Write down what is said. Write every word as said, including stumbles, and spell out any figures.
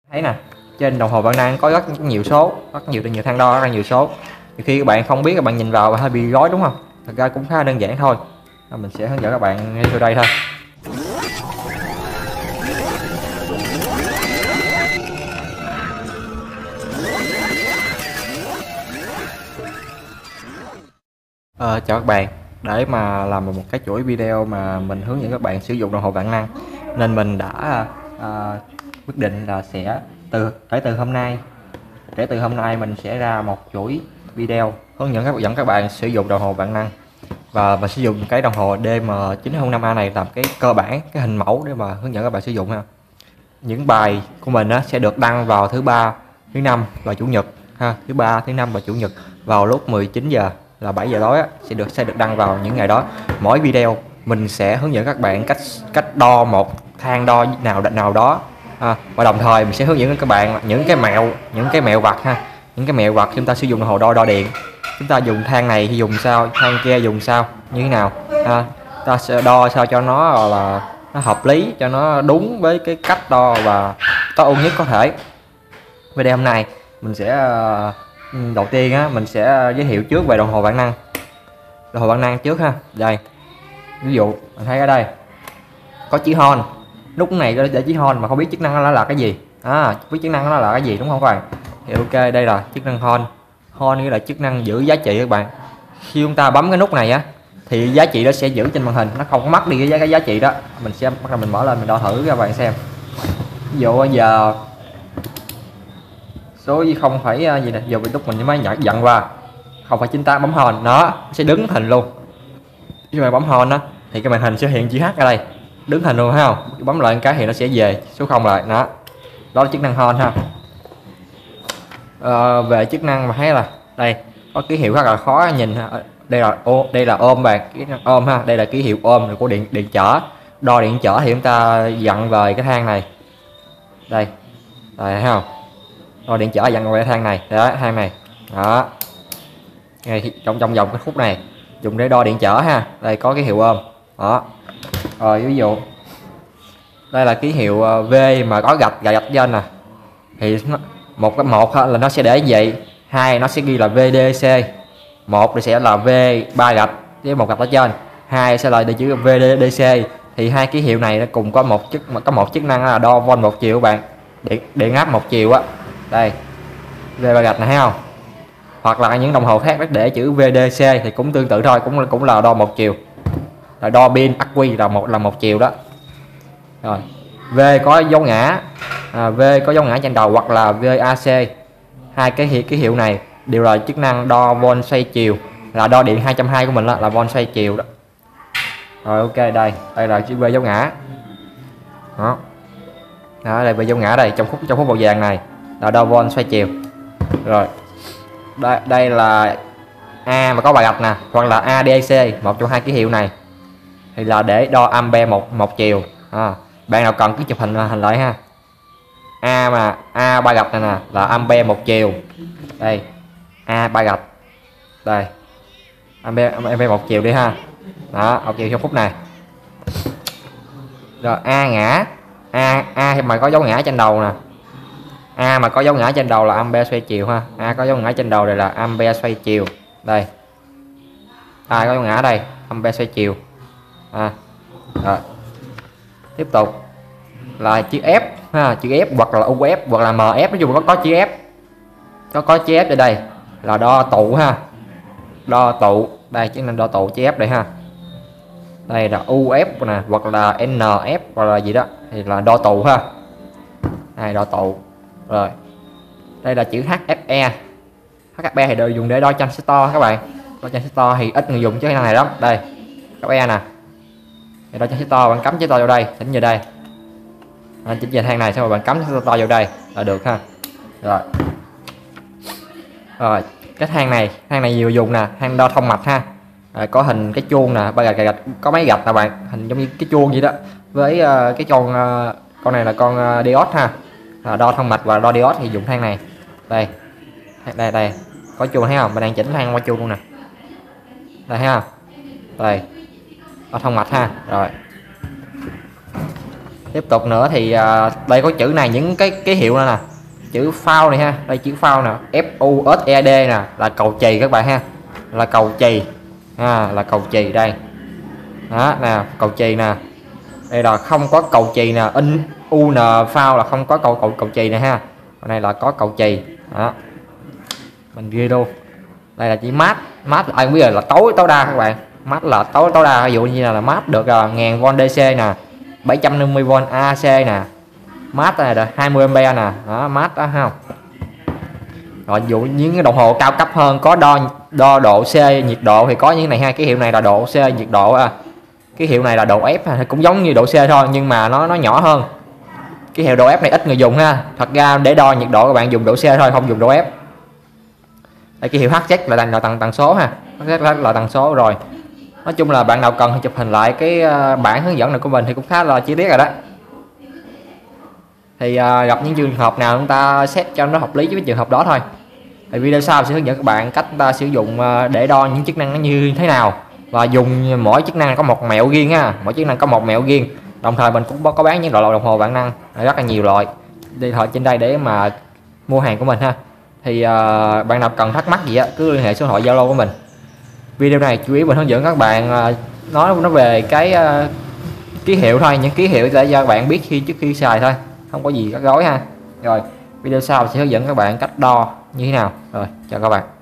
Thấy nè, trên đồng hồ bản năng có rất nhiều số, rất nhiều nhiều thang đo, rất là nhiều số. Thì khi các bạn không biết, các bạn nhìn vào hơi bị rối đúng không? Thật ra cũng khá đơn giản thôi. Mình sẽ hướng dẫn các bạn ngay sau đây thôi. Ờ, chào các bạn. Để mà làm một cái chuỗi video mà mình hướng dẫn các bạn sử dụng đồng hồ bản năng, nên mình đã à, quyết định là sẽ từ kể từ hôm nay kể từ hôm nay mình sẽ ra một chuỗi video hướng dẫn các dẫn các bạn sử dụng đồng hồ bản năng, và mình sử dụng cái đồng hồ D M chín không năm A này làm cái cơ bản, cái hình mẫu để mà hướng dẫn các bạn sử dụng ha. Những bài của mình á, sẽ được đăng vào thứ ba, thứ năm và chủ nhật ha. Thứ ba, thứ năm và chủ nhật vào lúc mười chín giờ là bảy giờ tối á, sẽ được sẽ được đăng vào những ngày đó. Mỗi video mình sẽ hướng dẫn các bạn cách cách đo một thang đo nào nào đó à, và đồng thời mình sẽ hướng dẫn các bạn những cái mẹo những cái mẹo vặt ha, những cái mẹo vặt chúng ta sử dụng đồng hồ đo đo điện. Chúng ta dùng thang này thì dùng sao, thang kia dùng sao, như thế nào ha. Ta sẽ đo sao cho nó là nó hợp lý, cho nó đúng với cái cách đo và tối ưu nhất có thể. Video hôm nay mình sẽ đầu tiên á, mình sẽ giới thiệu trước về đồng hồ bản năng. Đồng hồ bản năng trước ha. Đây, ví dụ mình thấy ở đây có chữ hon, nút này để chữ hon mà không biết chức năng nó là cái gì à, biết chức năng nó là cái gì đúng không các bạn? Thì ok, đây là chức năng hon. Hon nghĩa là chức năng giữ giá trị các bạn. Khi chúng ta bấm cái nút này á thì giá trị đó sẽ giữ trên màn hình, nó không có mất đi cái giá, cái giá trị đó. Mình sẽ bắt đầu mình mở lên mình đo thử cho các bạn xem. Ví dụ giờ số không phải gì nè, giờ lúc mình mới nhận dặn qua không phải chín tám, bấm hòn nó sẽ đứng hình luôn. Khi mà bấm hòn đó thì cái màn hình sẽ hiện chữ H ở đây, đứng hình luôn, thấy không? Bấm lại một cái thì nó sẽ về số không lại đó. Đó là chức năng hon ha. À, về chức năng mà thấy là đây có ký hiệu rất là khó nhìn ha. Đây là ô, đây là ôm bạn, ký năng ôm ha. Đây là ký hiệu ôm của điện điện trở. Đo điện trở thì chúng ta dặn về cái thang này. Đây. Đây thấy không? Đo điện trở dặn về cái thang này, đó, thang này. Đó. Ngay trong trong vòng cái khúc này dùng để đo điện trở ha. Đây có cái hiệu ôm. Đó. Rồi ví dụ đây là ký hiệu V mà có gạch gạch trên nè. Thì một cái một là nó sẽ để như vậy, hai nó sẽ ghi là vê đê xê, một thì sẽ là V ba gạch với một gạch ở trên, hai sẽ là địa chữ vê đê xê. Thì hai ký hiệu này nó cùng có một chức có một chức năng là đo volt một chiều các bạn, điện điện áp một chiều á. Đây V ba gạch này thấy không? Hoặc là những đồng hồ khác để chữ vê đê xê thì cũng tương tự thôi, cũng cũng là đo một chiều, là đo pin ắc quy là một là một chiều đó. Rồi V có dấu ngã, à, V có dấu ngã trên đầu hoặc là vê a xê. Hai cái hiệu cái hiệu này đều là chức năng đo volt xoay chiều, là đo điện hai trăm hai mươi của mình là, là volt xoay chiều đó. Rồi ok, đây đây là chữ V dấu ngã đó. Đó, đây V dấu ngã đây trong khúc trong khúc màu vàng này là đo volt xoay chiều. Rồi đây, đây là A mà có bài gạch nè, hoặc là a đê xê, một trong hai ký hiệu này thì là để đo ampere một một chiều. À, bạn nào cần cứ chụp hình hình lại ha. A mà A ba gạch này nè là ampere một chiều. Đây A ba gạch, đây ampere ampere một chiều đi ha. Đó, một chiều trong phút này. Rồi A ngã, A A mà có dấu ngã trên đầu nè, A mà có dấu ngã trên đầu là ampere xoay chiều ha. A có dấu ngã trên đầu đây là ampere xoay chiều. Đây A có dấu ngã đây, ampere xoay chiều. À, rồi tiếp tục là chữ F ha, chữ F hoặc là u ép hoặc là em ép, nói chung có có chữ F, có có chữ F ở đây là đo tụ ha, đo tụ. Đây chức năng đo tụ chữ F đây ha. Đây là u ép nè, hoặc là en ép hoặc là gì đó thì là đo tụ ha. Đây đo tụ. Rồi đây là chữ hát ép e. hát ép e thì đều dùng để đo transistor các bạn. Đo transistor thì ít người dùng chứ cái này lắm. Đây hát ép e nè, thì đo transistor bạn cắm transistor vào đây, chỉnh vào đây, à, chỉnh về thang này xong rồi bạn cắm transistor vào đây là được ha. Rồi rồi cái thang này thang này nhiều dùng nè, thang đo thông mạch ha. À, có hình cái chuông nè, ba gạch, gạch có mấy gạch nè bạn, hình giống như cái chuông vậy đó, với uh, cái con uh, con này là con uh, diode ha. À, đo thông mạch và đo diode thì dùng thang này. Đây đây đây có chuông thấy không, mình đang chỉnh thang qua chuông luôn nè, đây thấy không? Đây đo thông mạch ha. Rồi Tiếp tục nữa thì à, đây có chữ này, những cái ký hiệu nữa nè, chữ phao này ha, đây chữ phao nè, F U S E D nè, là cầu chì các bạn ha, là cầu chì à, là cầu chì đây đó nè, cầu chì nè, đây là không có cầu chì nè, in U N phao là không có cầu cầu cầu chì này ha, còn này là có cầu chì đó, mình ghi luôn. Đây là chỉ mát, mát ai cũng biết là tối tối đa các bạn, mát là tối tối đa, ví dụ như là, là mát được uh, ngàn vôn D C nè, bảy trăm năm mươi vôn A C nè, mát này là hai mươi ampere nè, đó mát đó không. Rồi dụ những cái đồng hồ cao cấp hơn có đo đo độ C nhiệt độ thì có những này ha, cái hiệu này là độ C nhiệt độ à. Cái hiệu này là độ F cũng giống như độ C thôi nhưng mà nó nó nhỏ hơn. Cái hiệu độ F này ít người dùng ha, thật ra để đo nhiệt độ các bạn dùng độ C thôi, không dùng độ F. Đây cái hiệu H Z là tần là tần tần số ha, H Z là tần số rồi. Nói chung là bạn nào cần thì chụp hình lại cái bản hướng dẫn này của mình thì cũng khá là chi tiết rồi đó. Thì uh, gặp những trường hợp nào chúng ta xét cho nó hợp lý với cái trường hợp đó thôi. Thì video sau sẽ hướng dẫn các bạn cách ta sử dụng uh, để đo những chức năng nó như thế nào, và dùng mỗi chức năng có một mẹo riêng ha, mỗi chức năng có một mẹo riêng. Đồng thời mình cũng có bán những loại đồng hồ vạn năng rất là nhiều loại điện thoại trên đây để mà mua hàng của mình ha. Thì uh, bạn nào cần thắc mắc gì á cứ liên hệ số điện thoại Zalo của mình. Video này chủ yếu mình hướng dẫn các bạn uh, nói nó về cái uh, ký hiệu thôi, những ký hiệu để cho bạn biết khi trước khi xài thôi, không có gì rắc rối ha. Rồi video sau sẽ hướng dẫn các bạn cách đo như thế nào. Rồi chào các bạn.